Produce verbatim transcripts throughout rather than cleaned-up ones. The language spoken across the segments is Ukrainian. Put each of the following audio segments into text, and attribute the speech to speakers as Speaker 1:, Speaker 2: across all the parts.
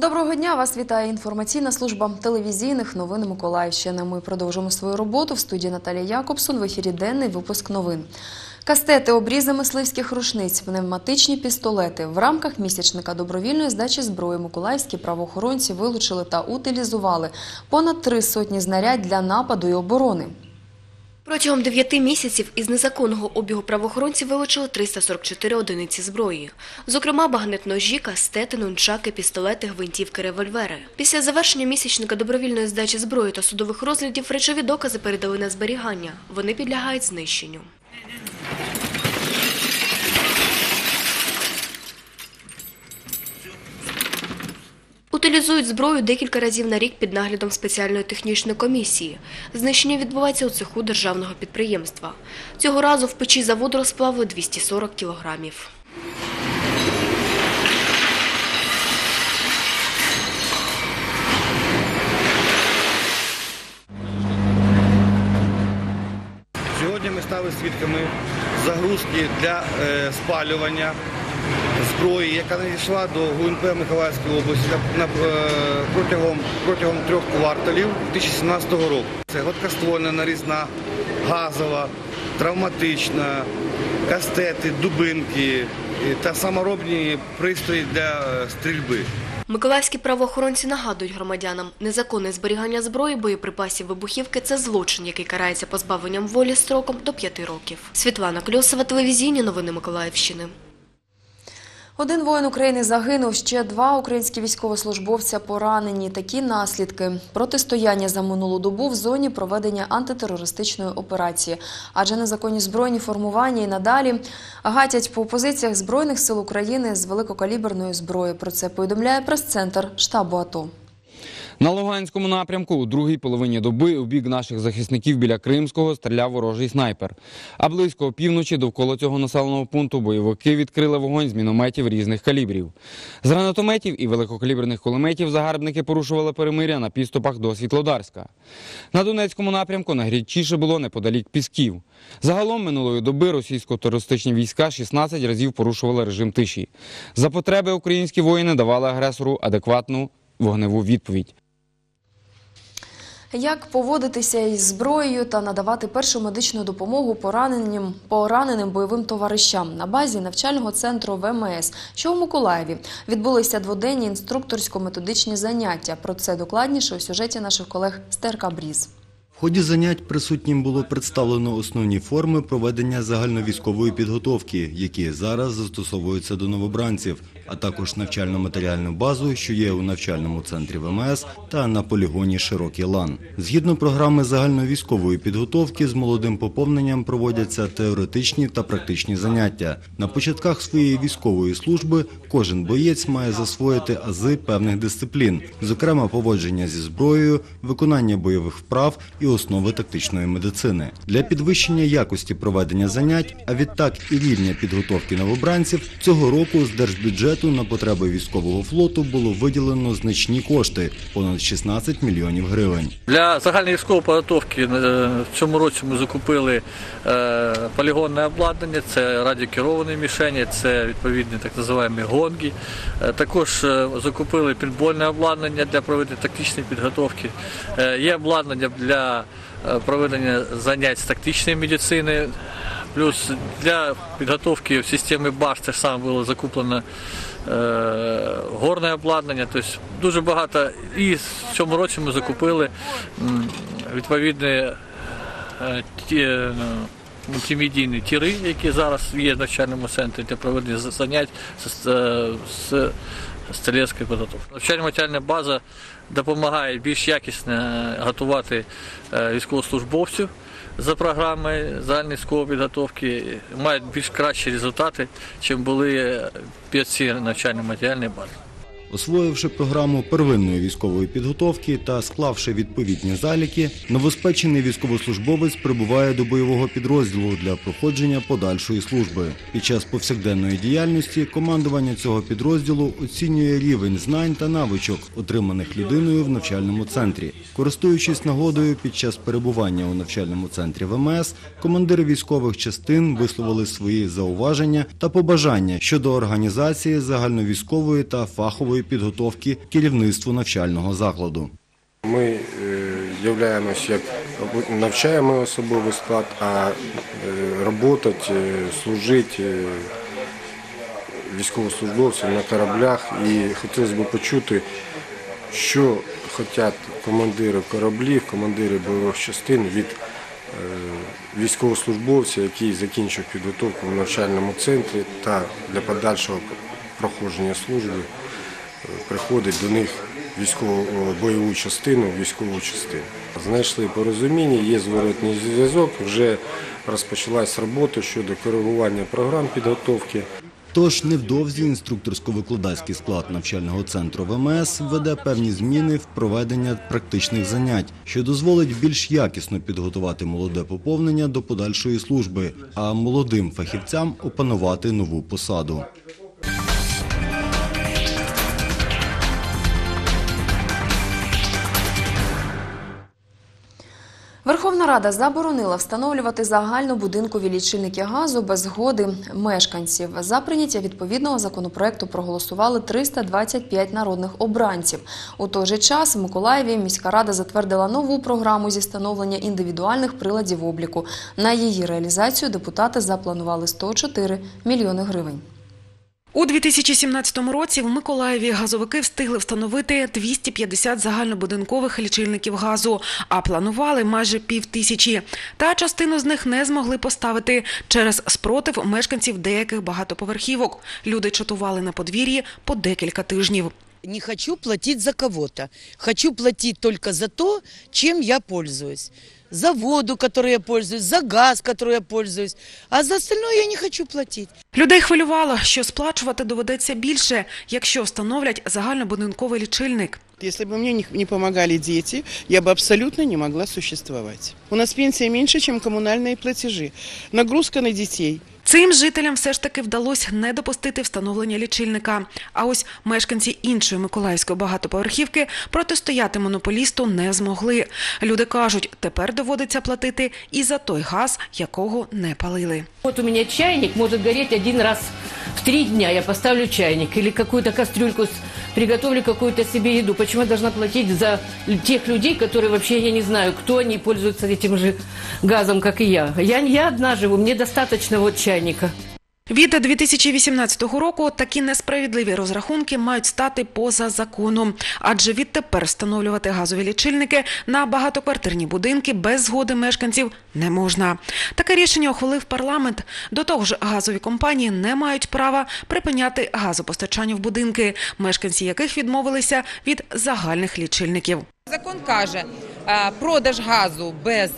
Speaker 1: Доброго дня! Вас вітає інформаційна служба телевізійних новин Миколаївщини. Ми продовжуємо свою роботу. В студії Наталія Якобсон. В ефірі денний випуск новин. Кастети, обрізи мисливських рушниць, пневматичні пістолети. В рамках місячника добровільної здачі зброї миколаївські правоохоронці вилучили та утилізували понад три сотні знарядь для нападу і оборони.
Speaker 2: Протягом дев'яти місяців із незаконного обігу правоохоронці вилучили триста сорок чотири одиниці зброї. Зокрема, багнет-ножі, кастети, нунчаки, пістолети, гвинтівки, револьвери. Після завершення місячника добровільної здачі зброї та судових розглядів речові докази передали на зберігання. Вони підлягають знищенню. Утилізують зброю декілька разів на рік під наглядом спеціальної технічної комісії. Знищення відбувається у цеху державного підприємства. Цього разу в печі заводу розплавили двісті сорок кілограмів.
Speaker 3: Сьогодні ми стали свідками загрузки для е, спалювання зброї, яка надійшла до ГУНП Миколаївської області на, на, протягом, протягом трьох кварталів дві тисячі сімнадцятого року. Це гладкоствольна, нарізна, газова, травматична, кастети, дубинки та саморобні пристрої для стрільби.
Speaker 2: Миколаївські правоохоронці нагадують громадянам, незаконне зберігання зброї, боєприпасів, вибухівки – це злочин, який карається позбавленням волі строком до п'яти років. Світлана Кльосова, телевізійні новини Миколаївщини.
Speaker 1: Один воїн України загинув, ще два українські військовослужбовця поранені. Такі наслідки – протистояння за минулу добу в зоні проведення антитерористичної операції. Адже незаконні збройні формування і надалі гатять по позиціях Збройних сил України з великокаліберної зброї. Про це повідомляє прес-центр штабу АТО.
Speaker 4: На Луганському напрямку у другій половині доби у бік наших захисників біля Кримського стріляв ворожий снайпер. А близько опівночі довкола цього населеного пункту бойовики відкрили вогонь з мінометів різних калібрів. З гранатометів і великокаліберних кулеметів загарбники порушували перемир'я на підступах до Світлодарська. На Донецькому напрямку найгарячіше було неподалік Пісків. Загалом минулої доби російсько-терористичні війська шістнадцять разів порушували режим тиші. За потреби українські воїни давали агресору адекватну вогневу відповідь.
Speaker 1: Як поводитися із зброєю та надавати першу медичну допомогу пораненим, пораненим бойовим товаришам на базі навчального центру ВМС, що у Миколаєві відбулися дводенні інструкторсько-методичні заняття. Про це докладніше у сюжеті наших колег з ТРК «Бріз».
Speaker 5: В ході занять присутнім було представлено основні форми проведення загальновійськової підготовки, які зараз застосовуються до новобранців, а також навчально-матеріальну базу, що є у навчальному центрі ВМС та на полігоні «Широкий лан». Згідно програми загальновійськової підготовки, з молодим поповненням проводяться теоретичні та практичні заняття. На початках своєї військової служби кожен боєць має засвоїти ази певних дисциплін, зокрема поводження зі зброєю, виконання бойових вправ і основи тактичної медицини. Для підвищення якості проведення занять, а відтак і рівня підготовки новобранців, цього року з держбюджету на потреби військового флоту було виділено значні кошти – понад шістнадцять мільйонів гривень.
Speaker 6: Для загальної військової підготовки в цьому році ми закупили полігонне обладнання, це радіокеровані мішені, це відповідні так називаємо гонги. Також закупили пейнтбольне обладнання для проведення тактичної підготовки. Є обладнання для проведення занять з тактичної медицини. Плюс для підготовки в системі БАШ теж саме було закуплено е, горне обладнання. Тобто дуже багато. І в цьому році ми закупили відповідні е, ті, мультимедійні тіри, які зараз є в навчальному центрі для проведення занять з, з стрілецької підготовки. Навчальна матеріальна база допомагає більш якісно готувати військовослужбовців за програмою загальної військової підготовки, мають більш кращі результати, ніж були бійці навчальної матеріальної бази.
Speaker 5: Освоївши програму первинної військової підготовки та склавши відповідні заліки, новоспечений військовослужбовець прибуває до бойового підрозділу для проходження подальшої служби. Під час повсякденної діяльності командування цього підрозділу оцінює рівень знань та навичок, отриманих людиною в навчальному центрі. Користуючись нагодою під час перебування у навчальному центрі ВМС, командири військових частин висловили свої зауваження та побажання щодо організації загальновійськової та фахової загальновійськової підготовки керівництву навчального закладу.
Speaker 7: Ми являємося як навчаємо особовий склад, а працювати, служити військовослужбовцям на кораблях. І хотілося б почути, що хочуть командири кораблів, командири бойових частин від військовослужбовця, який закінчив підготовку в навчальному центрі та для подальшого проходження служби приходить до них військову бойову частину, військову частину. Знайшли порозуміння, є зворотній зв'язок, вже розпочалась робота щодо коригування програм підготовки.
Speaker 5: Тож невдовзі інструкторсько-викладацький склад навчального центру В М С введе певні зміни в проведення практичних занять, що дозволить більш якісно підготувати молоде поповнення до подальшої служби, а молодим фахівцям опанувати нову посаду.
Speaker 1: Верховна Рада заборонила встановлювати загальнобудинкові лічильники газу без згоди мешканців. За прийняття відповідного законопроекту проголосували триста двадцять п'ять народних обранців. У той же час в Миколаєві міська рада затвердила нову програму зі встановлення індивідуальних приладів обліку. На її реалізацію депутати запланували сто чотири мільйони гривень.
Speaker 8: У дві тисячі сімнадцятому році в Миколаєві газовики встигли встановити двісті п'ятдесят загальнобудинкових лічильників газу, а планували майже пів тисячі. Та частину з них не змогли поставити через спротив мешканців деяких багатоповерхівок. Люди чатували на подвір'ї по декілька тижнів.
Speaker 9: Не хочу платить за кого-то. Хочу платить только за то, чем я пользуюсь. За воду, которой я пользуюсь, за газ, которой я пользуюсь. А за остальное я не хочу платить.
Speaker 8: Людей хвилювало, що сплачувати доведеться більше, якщо встановлять загальнобудинковий лічильник.
Speaker 10: Если бы мне не помогали дети, я бы абсолютно не могла существовать. У нас пенсия меньше, чем коммунальные платежи. Нагрузка на детей.
Speaker 8: Цим жителям все ж таки вдалося не допустити встановлення лічильника. А ось мешканці іншої миколаївської багатоповерхівки протистояти монополісту не змогли. Люди кажуть, тепер доводиться платити і за той газ, якого не палили.
Speaker 11: Вот у меня чайник может гореть один раз в три дня. Я поставлю чайник или какую-то кастрюльку, приготовлю какую-то себе еду. Почему я должна платить за тех людей, которые вообще, я не знаю, кто они, пользуются этим же газом, как и я. Я, я одна живу, мне достаточно вот чайника.
Speaker 8: Від дві тисячі вісімнадцятого року такі несправедливі розрахунки мають стати поза законом. Адже відтепер встановлювати газові лічильники на багатоквартирні будинки без згоди мешканців не можна. Таке рішення ухвалив парламент. До того ж, газові компанії не мають права припиняти газопостачання в будинки, мешканці яких відмовилися від загальних лічильників.
Speaker 12: Закон каже, продаж газу без,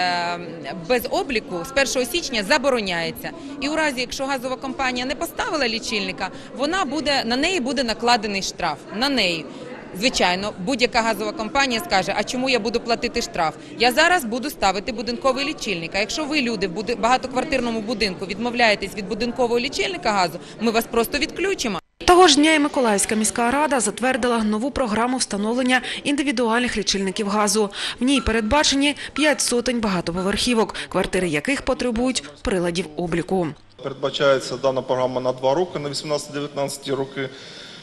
Speaker 12: без обліку з першого січня забороняється. І у разі, якщо газова компанія не поставила лічильника, вона буде, на неї буде накладений штраф. На неї. Звичайно, будь-яка газова компанія скаже, а чому я буду платити штраф? Я зараз буду ставити будинковий лічильник. А якщо ви, люди, в багатоквартирному будинку відмовляєтесь від будинкового лічильника газу, ми вас просто відключимо.
Speaker 8: Того ж дня і Миколаївська міська рада затвердила нову програму встановлення індивідуальних лічильників газу. В ній передбачені п'ять сотень багатоповерхівок, квартири яких потребують приладів обліку.
Speaker 13: Передбачається дана програма на два роки, на вісімнадцять-дев'ятнадцять роки.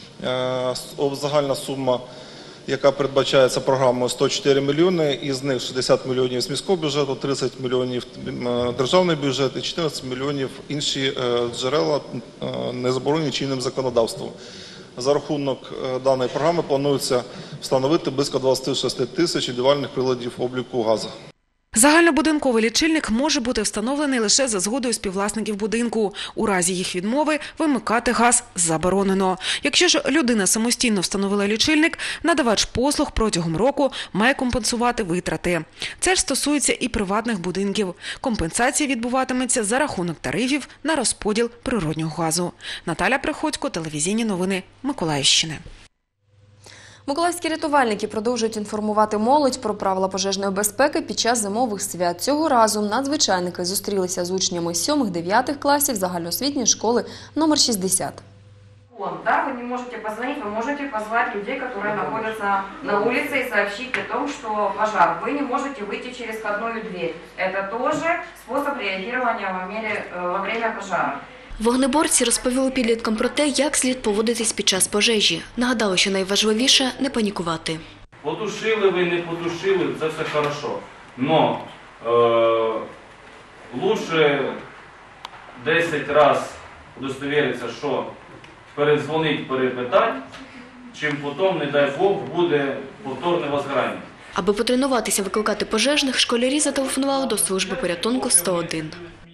Speaker 13: Загальна сума, яка передбачається програмою, сто чотири мільйони, із них шістдесят мільйонів з міського бюджету, тридцять мільйонів державний бюджет і чотирнадцять мільйонів інші джерела, не заборонені чинним законодавством. За рахунок даної програми планується встановити близько двадцять шість тисяч індивідуальних приладів обліку газу.
Speaker 8: Загальнобудинковий лічильник може бути встановлений лише за згодою співвласників будинку. У разі їх відмови вимикати газ заборонено. Якщо ж людина самостійно встановила лічильник, надавач послуг протягом року має компенсувати витрати. Це ж стосується і приватних будинків. Компенсація відбуватиметься за рахунок тарифів на розподіл природнього газу. Наталя Приходько, телевізійні новини Миколаївщини.
Speaker 1: Миколаївські рятувальники продовжують інформувати молодь про правила пожежної безпеки під час зимових свят. Цього разу надзвичайники зустрілися з учнями сьомих-дев'ятих класів загальноосвітньої школи номер шістдесят.
Speaker 14: Да, вы не можете позвонить, вы можете позвать людей, которые находятся на улице, и сообщить о том, что пожар. Вы не можете выйти через входную дверь. Это тоже способ реагирования во, мере, во время пожара.
Speaker 2: Вогнеборці розповіли підліткам про те, як слід поводитись під час пожежі. Нагадали, що найважливіше – не панікувати.
Speaker 4: Потушили ви, не потушили, це все хорошо. Но е, лучше десять разів удостовіритися, що передзвонить, перепитати, чим потім, не дай Бог, буде повторне возгорання.
Speaker 2: Аби потренуватися викликати пожежних, школярі зателефонували до служби порятунку сто один.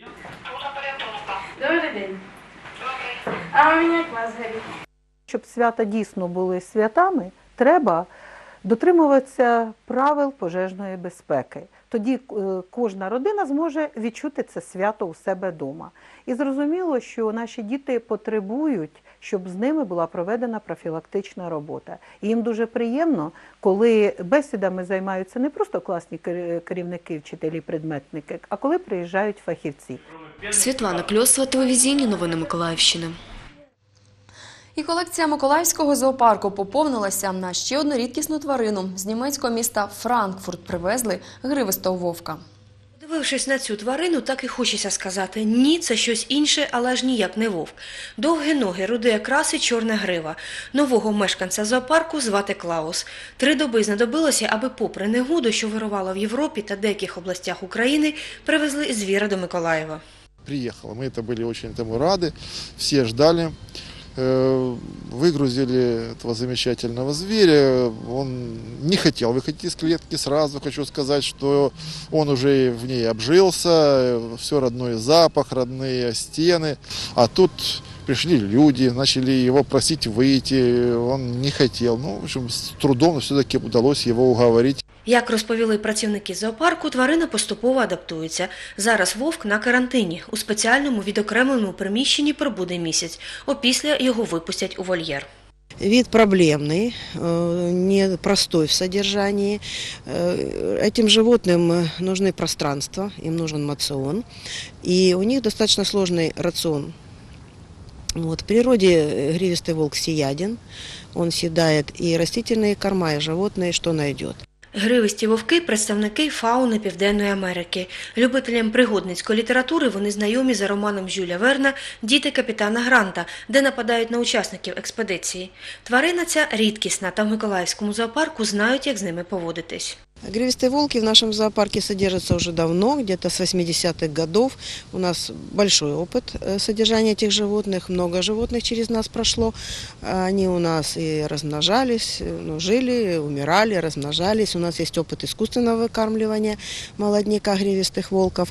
Speaker 14: Добрий день. А у мене клас горить.
Speaker 15: Щоб свята дійсно були святами, треба дотримуватися правил пожежної безпеки. Тоді кожна родина зможе відчути це свято у себе вдома. І зрозуміло, що наші діти потребують, щоб з ними була проведена профілактична робота. І їм дуже приємно, коли бесідами займаються не просто класні керівники, вчителі, предметники, а коли приїжджають фахівці.
Speaker 2: Світлана Кльосова, телевізійні новини Миколаївщини.
Speaker 1: І колекція Миколаївського зоопарку поповнилася на ще одну рідкісну тварину. З німецького міста Франкфурт привезли гривистого вовка.
Speaker 16: Дивившись на цю тварину, так і хочеться сказати: ні, це щось інше, але ж ніяк не вовк. Довгі ноги, руді окрас і чорна грива. Нового мешканця зоопарку звати Клаус. Три доби знадобилося, аби попри негоду, що вирувала в Європі та деяких областях України, привезли звіра до Миколаєва.
Speaker 17: Приїхала, ми були дуже тому раді, всі ждали. Выгрузили этого замечательного зверя, он не хотел выходить из клетки сразу, хочу сказать, что он уже в ней обжился, все родной запах, родные стены, а тут пришли люди, начали его просить выйти, он не хотел, ну, в общем, с трудом все-таки удалось его уговорить.
Speaker 16: Як розповіли працівники зоопарку, тварина поступово адаптується. Зараз вовк на карантині. У спеціальному відокремленому приміщенні пробуде місяць. Опісля його випустять у вольєр.
Speaker 18: Вид проблемный, непростой в содержании. Этим животным нужны пространства, им нужен мацион. И у них достаточно сложный рацион. Вот. В природе гривистый волк всеяден. Он съедает и растительные корма, и животные, что найдет.
Speaker 16: Гривисті вовки – представники фауни Південної Америки. Любителям пригодницької літератури вони знайомі за романом Жюля Верна «Діти капітана Гранта», де нападають на учасників експедиції. Тварина ця рідкісна, та в Миколаївському зоопарку знають, як з ними поводитись.
Speaker 18: Гривистые волки в нашем зоопарке содержатся уже давно, где-то с восьмидесятых годов. У нас большой опыт содержания этих животных, много животных через нас прошло. Они у нас и размножались, ну, жили, умирали, размножались. У нас есть опыт искусственного выкармливания молодняка гривистых волков.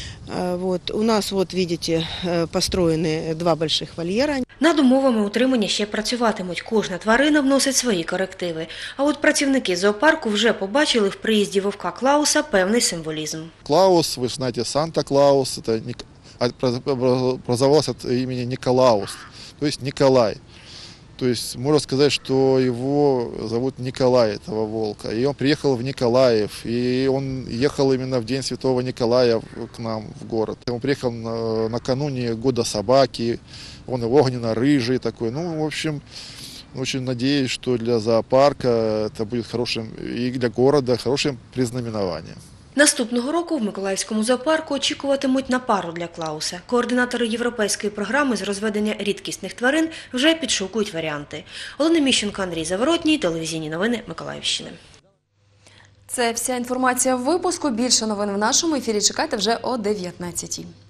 Speaker 18: Вот. У нас, вот видите, построены два больших вольєра.
Speaker 16: Над умовами утримання ще працюватимуть. Кожна тварина вносить свої корективи. А от працівники зоопарку вже побачили в приїзді вовка Клауса певний символізм.
Speaker 17: Клаус, ви знаєте, Санта-Клаус, це образовался от имени Николаус, то есть Николай. То есть можно сказать, что его зовут Николай, этого волка. И он приехал в Николаев, и он ехал именно в день Святого Николая к нам в город. Он приехал на, накануне года собаки, он огненно-рыжий такой. Ну, в общем, очень надеюсь, что для зоопарка это будет хорошим, и для города хорошим признаменованием.
Speaker 16: Наступного року в Миколаївському зоопарку очікуватимуть на пару для Клауса. Координатори європейської програми з розведення рідкісних тварин вже підшукують варіанти. Олена Міщенко, Андрій Заворотній, телевізійні новини Миколаївщини.
Speaker 1: Це вся інформація в випуску. Більше новин в нашому ефірі чекайте вже о дев'ятнадцятій.